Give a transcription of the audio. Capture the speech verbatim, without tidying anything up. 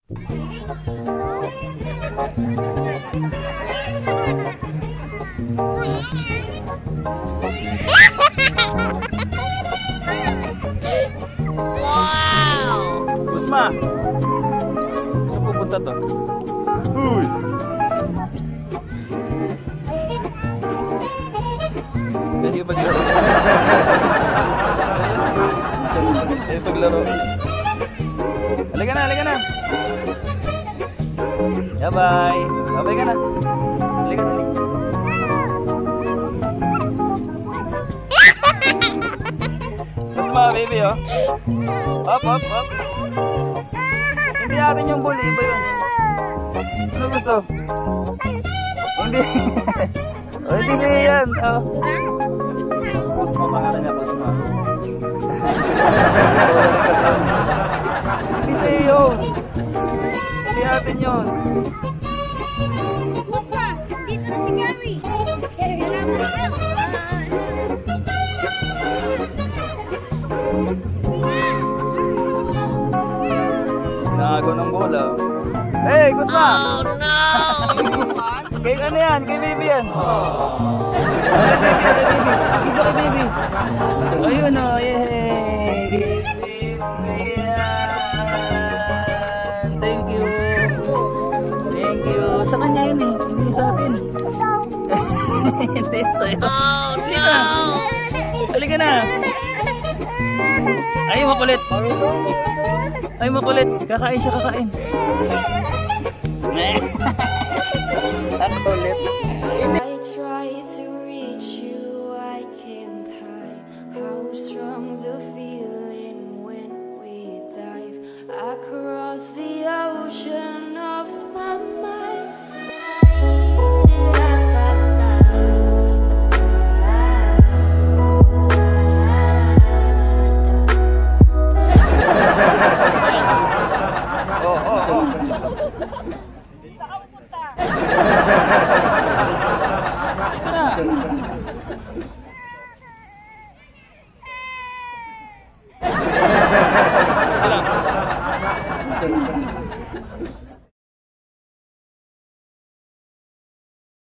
Wow! Gusma! Saan pupunta to? Uy! Kasi paglaro. Kasi paglaro. Halika na, halika na. Bye-bye. Bye-bye ka na. Halika na. Gusma, baby, oh. Up, up, up. Hindi natin yung bully, iba yun. Ano gusto? Hindi. Oh, hindi siya yan. Oh. Gusma, pangalan niya, Gusma. Hindi siya yun. Hindi natin yun. Gusma, dito na si Gary. Kailangan na lang. Nagago ng bola. Hey, Gusma! Oh no! Kay ano yan? Kay baby yan. Oh. Kay baby, kay baby. Dito kay baby. Ayun o. Yay! Baby yan. Thank you. Thank you. Sa kanya yun eh. Hindi sa atin. Hindi sa'yo. Oh no! Halika na. Ay, makulit. Ay, makulit. Kakain siya, kakain. Ang kulit. I try to reach you, I can't hide how strong the feeling when we dive across the ocean of my mind. Oh, oh, oh. Dito na.